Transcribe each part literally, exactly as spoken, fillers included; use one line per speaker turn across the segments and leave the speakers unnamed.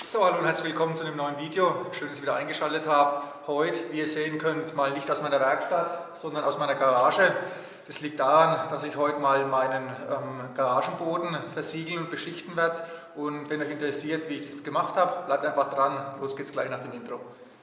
So, hallo und herzlich willkommen zu einem neuen Video. Schön, dass ihr wieder eingeschaltet habt. Heute, wie ihr sehen könnt, mal nicht aus meiner Werkstatt, sondern aus meiner Garage. Das liegt daran, dass ich heute mal meinen ähm, Garagenboden versiegeln und beschichten werde. Und wenn euch interessiert, wie ich das gemacht habe, bleibt einfach dran. Los geht's gleich nach dem Intro.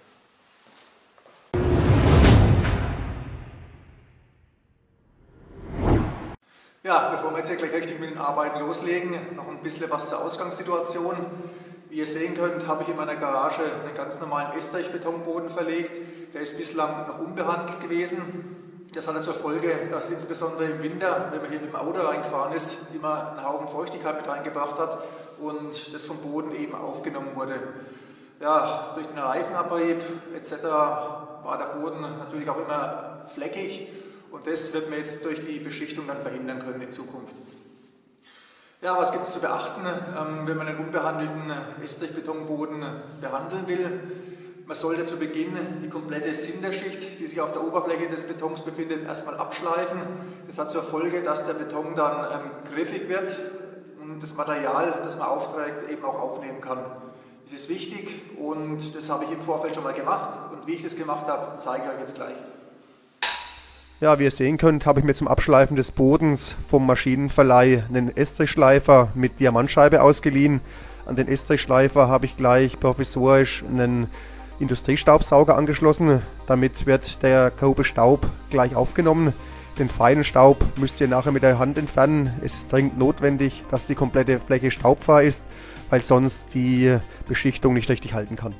Ja, bevor wir jetzt hier gleich richtig mit den Arbeiten loslegen, noch ein bisschen was zur Ausgangssituation. Wie ihr sehen könnt, habe ich in meiner Garage einen ganz normalen Estrich-Betonboden verlegt. Der ist bislang noch unbehandelt gewesen. Das hat zur Folge, dass insbesondere im Winter, wenn man hier mit dem Auto reingefahren ist, immer einen Haufen Feuchtigkeit mit reingebracht hat und das vom Boden eben aufgenommen wurde. Ja, durch den Reifenabrieb et cetera war der Boden natürlich auch immer fleckig und das wird man jetzt durch die Beschichtung dann verhindern können in Zukunft. Ja, was gibt es zu beachten, wenn man einen unbehandelten Estrich-Betonboden behandeln will? Man sollte zu Beginn die komplette Sinterschicht, die sich auf der Oberfläche des Betons befindet, erstmal abschleifen. Das hat zur Folge, dass der Beton dann ähm, griffig wird und das Material, das man aufträgt, eben auch aufnehmen kann. Das ist wichtig und das habe ich im Vorfeld schon mal gemacht und wie ich das gemacht habe, zeige ich euch jetzt gleich.
Ja, wie ihr sehen könnt, habe ich mir zum Abschleifen des Bodens vom Maschinenverleih einen Estrichschleifer mit Diamantscheibe ausgeliehen. An den Estrichschleifer habe ich gleich provisorisch einen Industriestaubsauger angeschlossen. Damit wird der grobe Staub gleich aufgenommen. Den feinen Staub müsst ihr nachher mit der Hand entfernen. Es ist dringend notwendig, dass die komplette Fläche staubfrei ist, weil sonst die Beschichtung nicht richtig halten kann.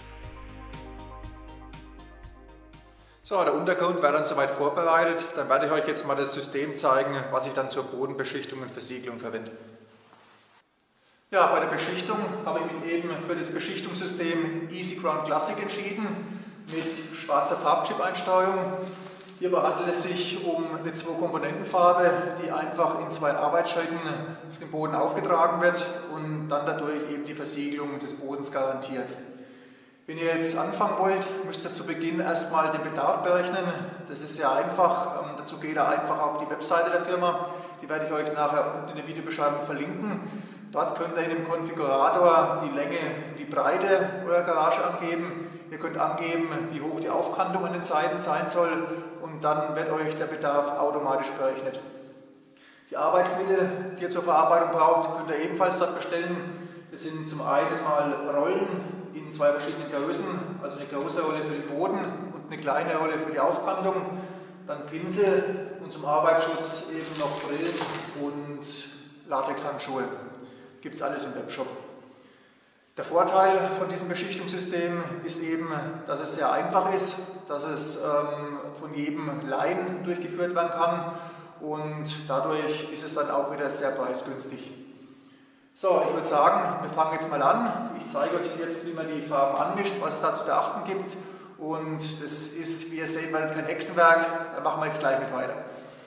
So, der Untergrund wäre dann soweit vorbereitet. Dann werde ich euch jetzt mal das System zeigen, was ich dann zur Bodenbeschichtung und Versiegelung verwende. Ja, bei der Beschichtung habe ich mich eben für das Beschichtungssystem EasyGround Classic entschieden mit schwarzer Farbchip-Einstreuung. Hierbei handelt es sich um eine Zwei-Komponenten-Farbe, die einfach in zwei Arbeitsschritten auf den Boden aufgetragen wird und dann dadurch eben die Versiegelung des Bodens garantiert. Wenn ihr jetzt anfangen wollt, müsst ihr zu Beginn erstmal den Bedarf berechnen. Das ist sehr einfach. Ähm, dazu geht ihr einfach auf die Webseite der Firma. Die werde ich euch nachher unten in der Videobeschreibung verlinken. Dort könnt ihr in dem Konfigurator die Länge und die Breite eurer Garage angeben. Ihr könnt angeben, wie hoch die Aufkantung an den Seiten sein soll und dann wird euch der Bedarf automatisch berechnet. Die Arbeitsmittel, die ihr zur Verarbeitung braucht, könnt ihr ebenfalls dort bestellen. Das sind zum einen mal Rollen in zwei verschiedenen Größen, also eine große Rolle für den Boden und eine kleine Rolle für die Aufkantung, dann Pinsel und zum Arbeitsschutz eben noch Brillen und Latexhandschuhe. Gibt es alles im Webshop. Der Vorteil von diesem Beschichtungssystem ist eben, dass es sehr einfach ist, dass es ähm, von jedem Laien durchgeführt werden kann und dadurch ist es dann auch wieder sehr preisgünstig. So, ich würde sagen, wir fangen jetzt mal an. Ich zeige euch jetzt, wie man die Farben anmischt, was es da zu beachten gibt. Und das ist, wie ihr seht, kein Hexenwerk. Da machen wir jetzt gleich mit weiter.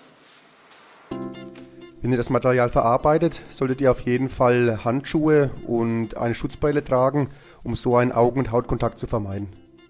Wenn ihr das Material verarbeitet, solltet ihr auf jeden Fall Handschuhe und eine Schutzbrille tragen, um so einen Augen- und Hautkontakt zu vermeiden.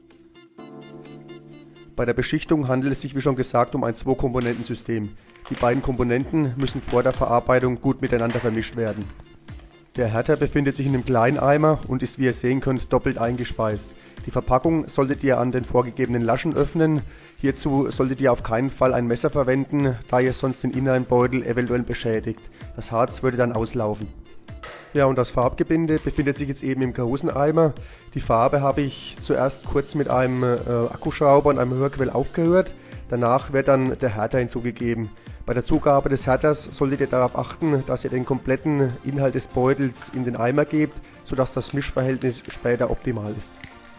Bei der Beschichtung handelt es sich, wie schon gesagt, um ein Zwei-Komponenten-System. Die beiden Komponenten müssen vor der Verarbeitung gut miteinander vermischt werden. Der Härter befindet sich in einem kleinen Eimer und ist, wie ihr sehen könnt, doppelt eingespeist. Die Verpackung solltet ihr an den vorgegebenen Laschen öffnen. Hierzu solltet ihr auf keinen Fall ein Messer verwenden, da ihr sonst den inneren Beutel eventuell beschädigt. Das Harz würde dann auslaufen. Ja, und das Farbgebinde befindet sich jetzt eben im großen Eimer. Die Farbe habe ich zuerst kurz mit einem äh, Akkuschrauber und einem Rührquell aufgehört. Danach wird dann der Härter hinzugegeben. Bei der Zugabe des Härters solltet ihr darauf achten, dass ihr den kompletten Inhalt des Beutels in den Eimer gebt, sodass das Mischverhältnis später optimal ist.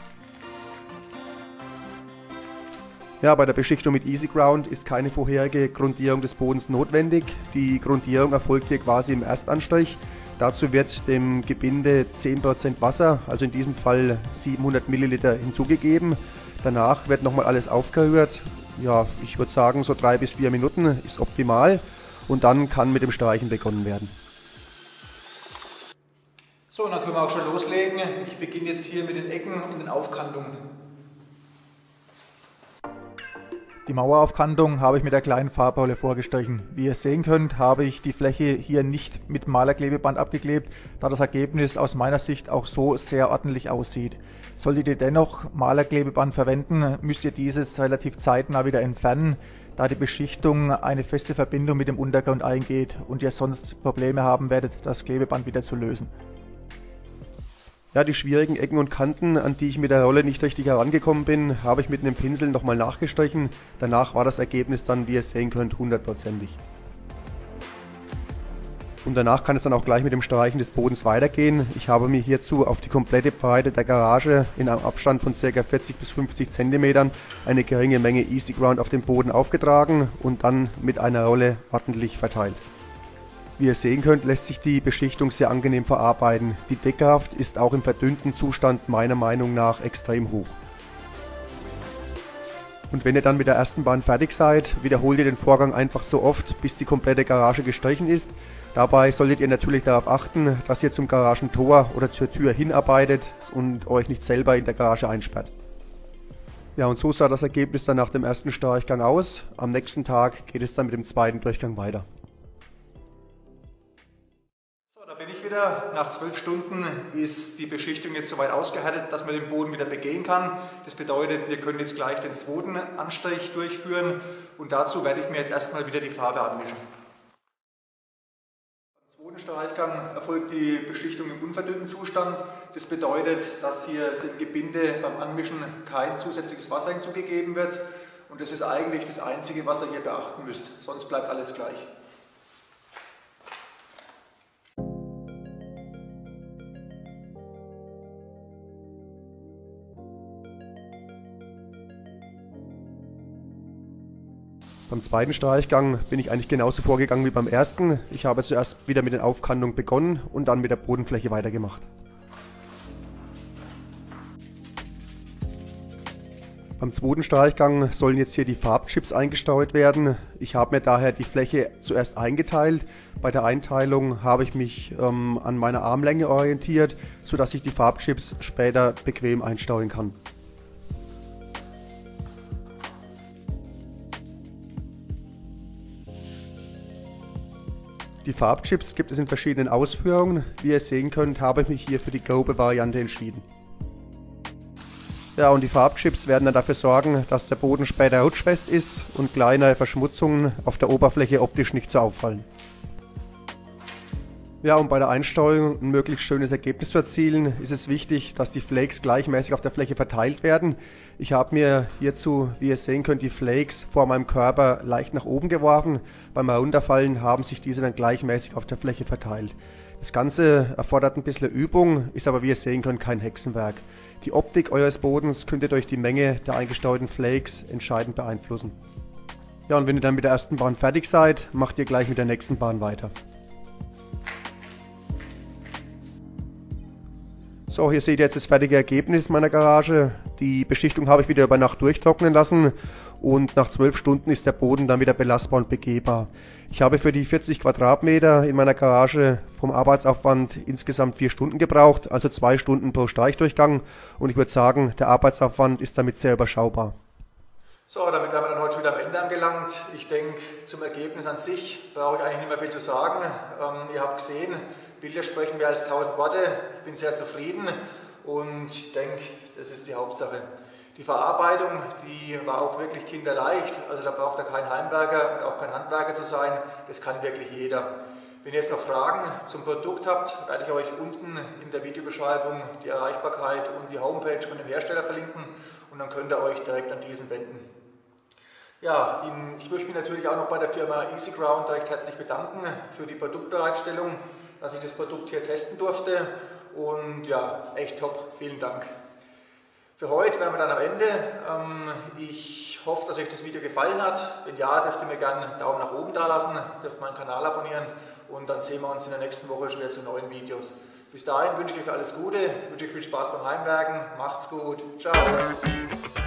Ja, bei der Beschichtung mit EasyGround ist keine vorherige Grundierung des Bodens notwendig. Die Grundierung erfolgt hier quasi im Erstanstrich. Dazu wird dem Gebinde zehn Prozent Wasser, also in diesem Fall siebenhundert Milliliter, hinzugegeben. Danach wird nochmal alles aufgerührt. Ja, ich würde sagen, so drei bis vier Minuten ist optimal und dann kann mit dem Streichen begonnen werden.
So, und dann können wir auch schon loslegen. Ich beginne jetzt hier mit den Ecken und den Aufkantungen. Die Maueraufkantung habe ich mit der kleinen Farbrolle vorgestrichen. Wie ihr sehen könnt, habe ich die Fläche hier nicht mit Malerklebeband abgeklebt, da das Ergebnis aus meiner Sicht auch so sehr ordentlich aussieht. Solltet ihr dennoch Malerklebeband verwenden, müsst ihr dieses relativ zeitnah wieder entfernen, da die Beschichtung eine feste Verbindung mit dem Untergrund eingeht und ihr sonst Probleme haben werdet, das Klebeband wieder zu lösen. Ja, die schwierigen Ecken und Kanten, an die ich mit der Rolle nicht richtig herangekommen bin, habe ich mit einem Pinsel nochmal nachgestrichen. Danach war das Ergebnis dann, wie ihr sehen könnt, hundertprozentig. Und danach kann es dann auch gleich mit dem Streichen des Bodens weitergehen. Ich habe mir hierzu auf die komplette Breite der Garage in einem Abstand von ca. vierzig bis fünfzig Zentimetern eine geringe Menge Easy Ground auf den Boden aufgetragen und dann mit einer Rolle ordentlich verteilt. Wie ihr sehen könnt, lässt sich die Beschichtung sehr angenehm verarbeiten. Die Deckkraft ist auch im verdünnten Zustand meiner Meinung nach extrem hoch. Und wenn ihr dann mit der ersten Bahn fertig seid, wiederholt ihr den Vorgang einfach so oft, bis die komplette Garage gestrichen ist. Dabei solltet ihr natürlich darauf achten, dass ihr zum Garagentor oder zur Tür hinarbeitet und euch nicht selber in der Garage einsperrt. Ja, und so sah das Ergebnis dann nach dem ersten Streichgang aus. Am nächsten Tag geht es dann mit dem zweiten Durchgang weiter. Da bin ich wieder. Nach zwölf Stunden ist die Beschichtung jetzt soweit ausgehärtet, dass man den Boden wieder begehen kann. Das bedeutet, wir können jetzt gleich den zweiten Anstrich durchführen und dazu werde ich mir jetzt erstmal wieder die Farbe anmischen. Beim zweiten Streichgang erfolgt die Beschichtung im unverdünnten Zustand. Das bedeutet, dass hier dem Gebinde beim Anmischen kein zusätzliches Wasser hinzugegeben wird und das ist eigentlich das Einzige, was ihr hier beachten müsst. Sonst bleibt alles gleich. Beim zweiten Streichgang bin ich eigentlich genauso vorgegangen wie beim ersten. Ich habe zuerst wieder mit der Aufkantung begonnen und dann mit der Bodenfläche weitergemacht. Beim zweiten Streichgang sollen jetzt hier die Farbchips eingestreut werden. Ich habe mir daher die Fläche zuerst eingeteilt. Bei der Einteilung habe ich mich ähm, an meiner Armlänge orientiert, sodass ich die Farbchips später bequem einstreuen kann. Die Farbchips gibt es in verschiedenen Ausführungen. Wie ihr sehen könnt, habe ich mich hier für die grobe Variante entschieden. Ja, und die Farbchips werden dann dafür sorgen, dass der Boden später rutschfest ist und kleine Verschmutzungen auf der Oberfläche optisch nicht so auffallen. Ja, um bei der Einstreuung ein möglichst schönes Ergebnis zu erzielen, ist es wichtig, dass die Flakes gleichmäßig auf der Fläche verteilt werden. Ich habe mir hierzu, wie ihr sehen könnt, die Flakes vor meinem Körper leicht nach oben geworfen. Beim Herunterfallen haben sich diese dann gleichmäßig auf der Fläche verteilt. Das Ganze erfordert ein bisschen Übung, ist aber, wie ihr sehen könnt, kein Hexenwerk. Die Optik eures Bodens könnt ihr durch die Menge der eingestreuten Flakes entscheidend beeinflussen. Ja, und wenn ihr dann mit der ersten Bahn fertig seid, macht ihr gleich mit der nächsten Bahn weiter. So, hier seht ihr jetzt das fertige Ergebnis meiner Garage. Die Beschichtung habe ich wieder über Nacht durchtrocknen lassen und nach zwölf Stunden ist der Boden dann wieder belastbar und begehbar. Ich habe für die vierzig Quadratmeter in meiner Garage vom Arbeitsaufwand insgesamt vier Stunden gebraucht, also zwei Stunden pro Streichdurchgang und ich würde sagen, der Arbeitsaufwand ist damit sehr überschaubar. So, damit wären wir dann heute schon wieder am Ende angelangt. Ich denke, zum Ergebnis an sich brauche ich eigentlich nicht mehr viel zu sagen. Ähm, ihr habt gesehen, Bilder sprechen mehr als tausend Worte. Ich bin sehr zufrieden und ich denke, das ist die Hauptsache. Die Verarbeitung, die war auch wirklich kinderleicht. Also da braucht ihr kein Heimwerker und auch kein Handwerker zu sein. Das kann wirklich jeder. Wenn ihr jetzt noch Fragen zum Produkt habt, werde ich euch unten in der Videobeschreibung die Erreichbarkeit und die Homepage von dem Hersteller verlinken und dann könnt ihr euch direkt an diesen wenden. Ja, ich möchte mich natürlich auch noch bei der Firma Easy Ground recht herzlich bedanken für die Produktbereitstellung, dass ich das Produkt hier testen durfte und ja, echt top, vielen Dank. Für heute wären wir dann am Ende. Ich hoffe, dass euch das Video gefallen hat. Wenn ja, dürft ihr mir gerne einen Daumen nach oben da lassen, dürft meinen Kanal abonnieren und dann sehen wir uns in der nächsten Woche schon wieder zu neuen Videos. Bis dahin wünsche ich euch alles Gute, wünsche euch viel Spaß beim Heimwerken, macht's gut, ciao!